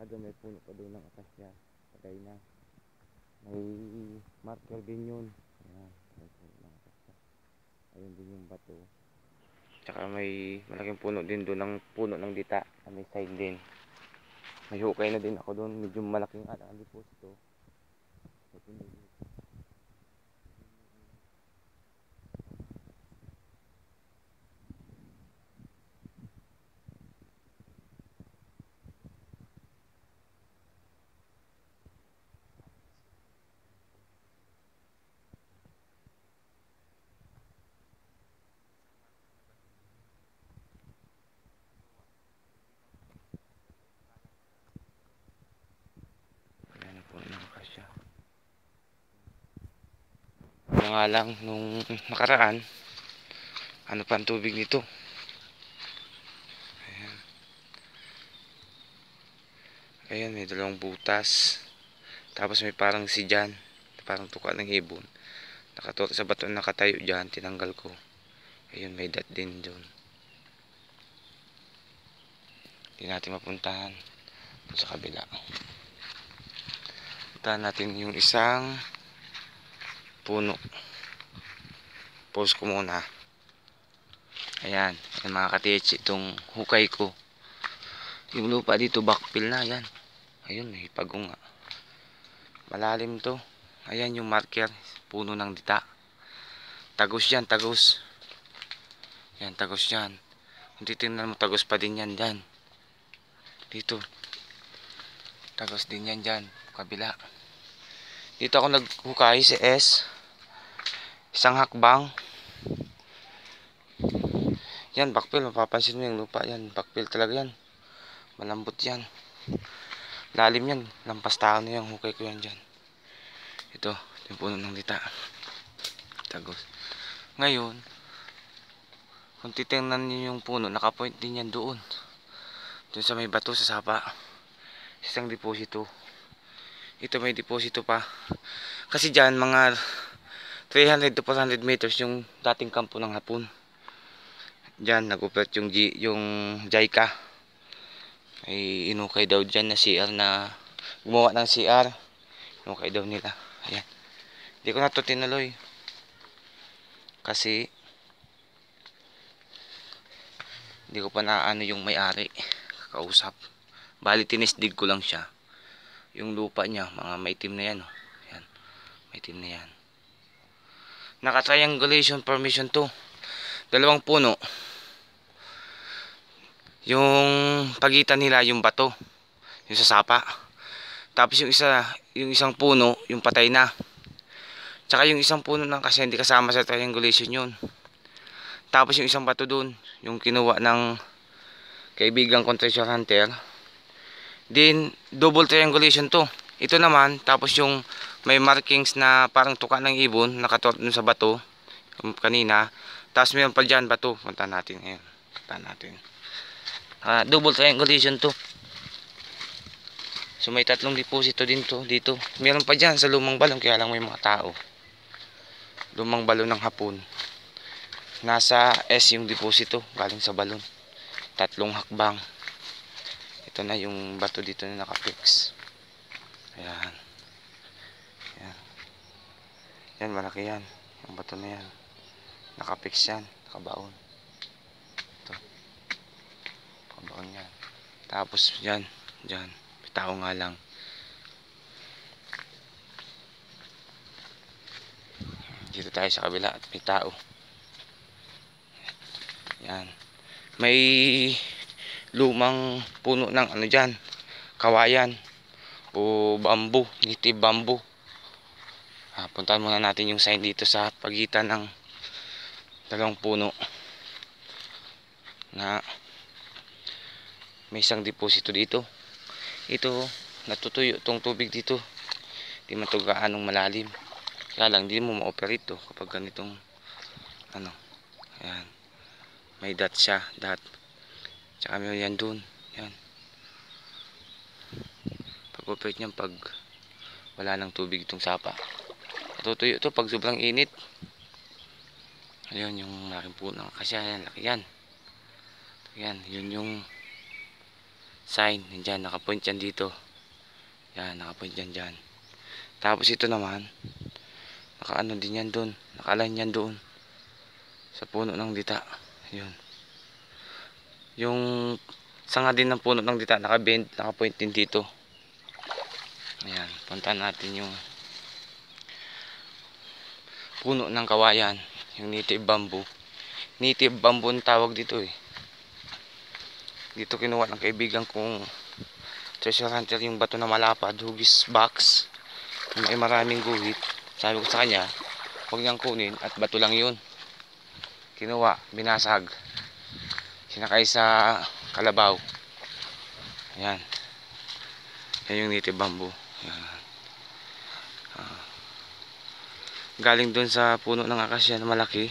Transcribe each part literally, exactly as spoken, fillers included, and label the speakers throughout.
Speaker 1: doon may puno pa doon ng akasya. Patay na. May marker din yun. Ayan, may puno ng akasya. Ayun din yung bato. Tsaka may malaking puno din doon ng puno ng dita. May side din. May hukay na din ako doon. Medyo malaking ala ang deposito. Ito na yun. Ano nga lang nung nakaraan, ano pa ang tubig nito. Ayan. Ayan, may dalawang butas. Tapos may parang si dyan, parang tuka ng ibon. Nakatutok sa bato na nakatayo dyan, tinanggal ko. Ayun, may dot din dyan. Hindi natin mapuntahan sa kabila. Puntahan natin yung isang puno. Pause ko muna. Ayan, ayan mga katich, itong hukay ko. Yung lupa dito backfill na, ayan. Ayun, may pagong nga. Malalim to. Ayan yung marker, puno ng dita. Tagos yan, tagos. Ayan, tagos yan. Kung titignan mo, tagos pa din yan dyan. Dito. Tagos din yan dyan, kabila. Dito ako naghukay si S. Isang hakbang. Yan, backfill. Mapapansin mo yung lupa yan. Backfill talaga yan. Malambot yan. Lalim yan. Lampas tao na yung hukay ko yan dyan. Ito, yung puno ng dita. Tagos. Ngayon, kung titingnan niyo yung puno, nakapoint din yan doon. Doon sa may bato, sa sapa. Isang deposito. Ito may deposito pa. Kasi dyan, mga three hundred to four hundred meters yung dating kampo ng Hapon. Diyan nag-operate yung G, yung JICA. Ay inukay daw diyan na C R na gumawa ng C R. Inukay daw nila. Ayan. Hindi ko na to tinuloy. Kasi hindi ko pa naano yung may-ari. Kakausap. Bali tinisdig ko lang siya. Yung lupa niya, mga maitim na yan. Oh. Ayan. Maitim na yan. Naka-triangulation permission to. Dalawang puno. Yung pagitan nila yung bato, yung sa sapa. Tapos yung isa, yung isang puno, yung patay na. Tsaka yung isang puno ng kasi hindi kasama sa triangulation yun. Tapos yung isang bato dun, yung kinuha ng kaibigan kong treasure hunter. Din double triangulation to. Ito naman, tapos yung may markings na parang tuka ng ibon, nakatutok dun sa bato, yung kanina. Tapos mayroon pa dyan bato. Punta natin ngayon. Punta natin. Uh, double triangulation to. So may tatlong deposito din to dito. Meron pa dyan sa lumang balon, kaya lang may mga tao. Lumang balon ng Hapon. Nasa S yung deposito, galing sa balon. Tatlong hakbang. Ito na yung bato dito na nakafix. Ayan. Ayan. Yan, malaki yan. Yung bato na yan. Nakafix yan, nakabaon. Kabaon yan. Tapos yan, dyan. May tao nga lang. Dito tayo sa kabila at may tao. Yan. May lumang puno ng ano dyan. Kawayan. O bamboo. Native bamboo. Ah, puntahan muna natin yung sign dito sa pagitan ng dalawang puno. Na may isang deposito dito. Ito, natutuyo itong tubig dito. Hindi man ito gaanong malalim. Kaya lang, hindi mo ma-operate to kapag ganitong ano. Ayan. May dot siya. Dot. Tsaka may yan dun. Yan. Pag-operate niyan pag wala ng tubig itong sapa. Natutuyo ito pag sobrang init. Ayun, yung malaking puno. Kasi yan, laki yan. Yan, yun yung sign. Nandyan, nakapoint yan dito. Yan, nakapoint yan dyan. Tapos ito naman, nakaano din yan doon. Nakaline yan doon. Sa puno ng dita. Yun. Yung sanga din ng puno ng dita, nakabend, nakapoint din dito. Ayan, puntahan natin yung puno ng kawayan. Yung native bamboo. Native bamboo ang tawag dito eh. Dito kinuha ng kaibigan kong treasure hunter yung bato na malapad, hugis box. May maraming guhit. Sabi ko sa kanya, huwag niyang kunin at bato lang yun. Kinuha, binasag. Sinakay sa kalabaw. Ayan. Yan yung native bamboo. Ayan. Ah. Galing dun sa puno ng akasya na malaki.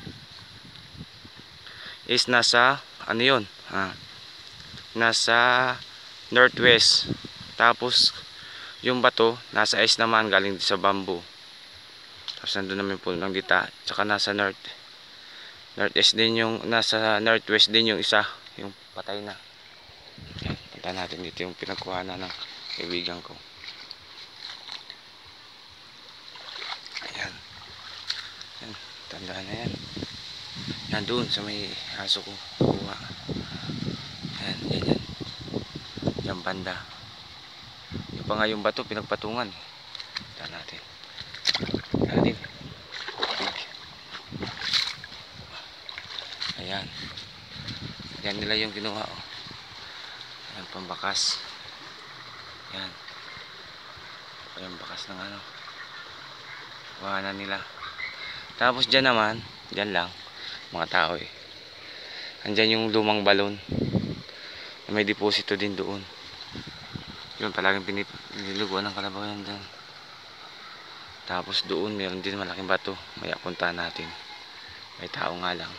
Speaker 1: Is nasa, ano yun? Ah. Nasa northwest. Tapos, yung bato, nasa east naman, galing sa bamboo. Tapos nandun naman yung puno ng dita. Tsaka nasa north. Northeast din yung, nasa northwest din yung isa. Yung patay na. Yan, punta natin dito yung pinagkuhanan ng kaibigan ko. Ayan. Yan, tandaan na yan. Yan doon sa may aso ko. Kuha. Yan, yan, yan. Yan banda. Yung pa nga yung bato, pinagpatungan. Tandaan natin. Tandaan natin. Ayan. Yan nila yung kinuha. Oh. Ayan, pambakas. Yan. Ayan, bakas ng ano. Wahanan nila. Tapos dyan naman, dyan lang, mga tao eh. Andyan yung lumang balon. May deposito din doon. Yun, palaging pinililuguan ng kalabaw yan dyan. Tapos doon, meron din malaking bato. Maya puntahan natin. May tao nga lang.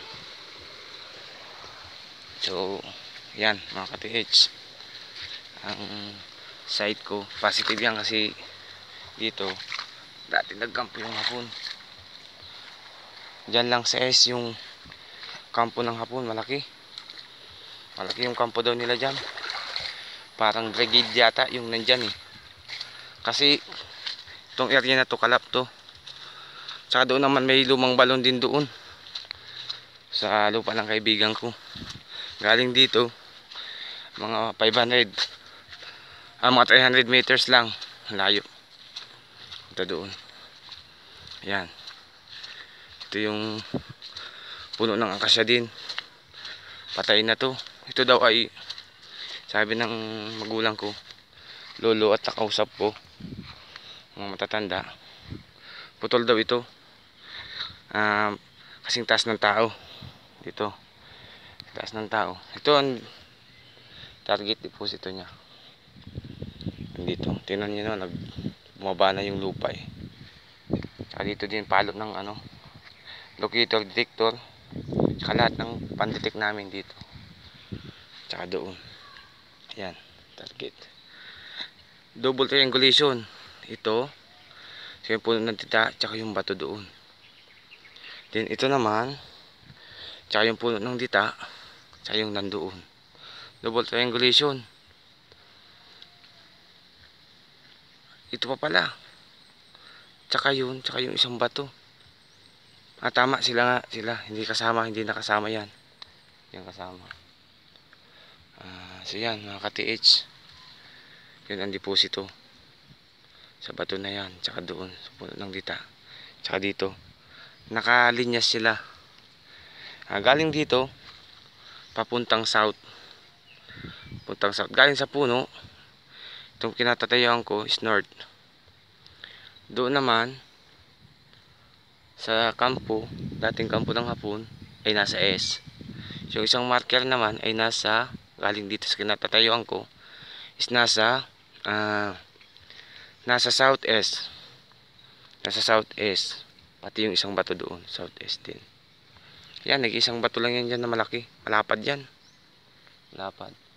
Speaker 1: So, yan mga ka-T H. Ang site ko, positive yan kasi dito, dati nagkampo yung hapon. Diyan lang sa S yung kampo ng hapon, malaki. Malaki yung kampo daw nila dyan. Parang brigade yata yung nandyan eh. Kasi, itong area na to, kalap to. Saka doon naman may lumang balon din doon. Sa lupa ng kaibigan ko. Galing dito, mga five hundred, ah, mga three hundred meters lang, layo. Ito doon. Ayan. Ito yung puno ng akasya din. Patay na to. Ito daw ay, sabi ng magulang ko, lolo at nakausap ko, mga matatanda, putol daw ito. Ah, kasing taas ng tao. Dito. Taas ng tao. Ito ang target deposito niya. Dito. Tingnan niyo na, nag bumaba na yung lupa eh. Saka dito din palot ng ano, locator, detector, saka lahat ng pandetect namin dito. Saka doon. Ayan, target. Double triangulation. Ito, saka yung puno ng tita, saka yung bato doon. Then ito naman, saka yung puno ng dita, saka yung nandoon. Double triangulation. Ito pa pala. Tsaka yun, tsaka yung isang bato. Ah, tama sila nga, sila. Hindi kasama, hindi nakasama yan. Yan kasama. Ah, so yan, mga ka-T H. Yun ang deposito. Sa bato na yan, tsaka doon, sa puno ng dita. Tsaka dito. Nakalinyas sila. Ah, galing dito, papuntang south. Puntang south. Galing sa puno, itong kinatatayuan ko is north. Doon naman, sa kampo, dating kampo ng hapon, ay nasa S. Yung isang marker naman ay nasa, galing dito sa kinatatayuan ko, is nasa, uh, nasa southwest. Nasa southwest. Pati yung isang bato doon, southwest din. Yan, nag-isang bato lang yan dyan na malaki. Malapad yan. Malapad.